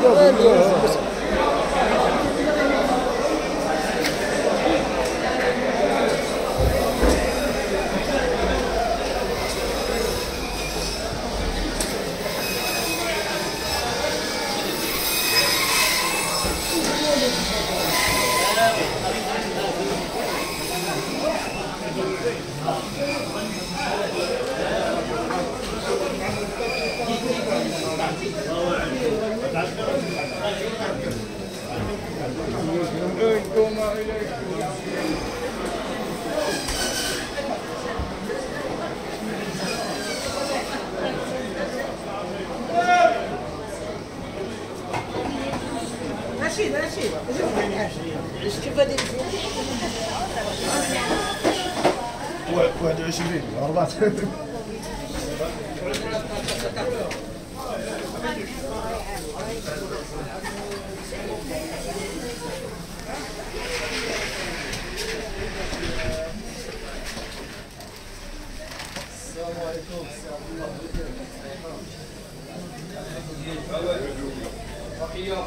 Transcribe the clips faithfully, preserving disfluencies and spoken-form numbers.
رشيد رشيد شوف هذه واحد وعشرين أربعة. السلام عليكم. بقية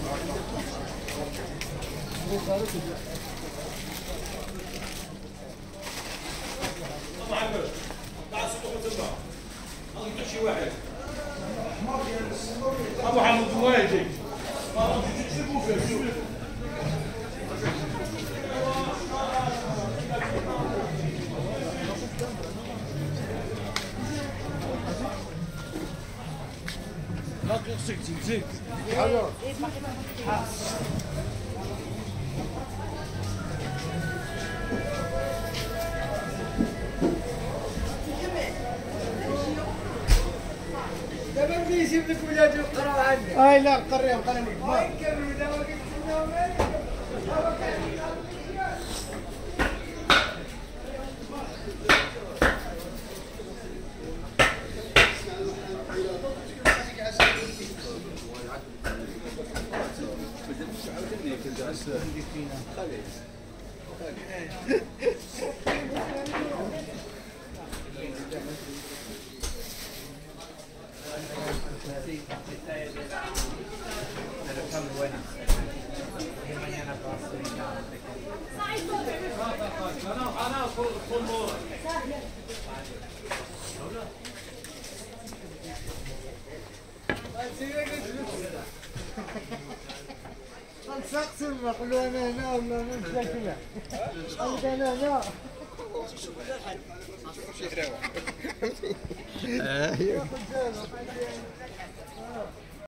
محمد تعال سوق تما غادي شي واحد ابو حمد واجي ما تجيبوا فيه لا تغسل تمسك حاضر دابا بدي يجيب لك ولادي يقراو عندك. اي لا قريهم قريهم. ما يكرروا دابا كيتسناو نسقسم نقولوا انا هنا ولا مش كذا. قال انا هنا. ايوه.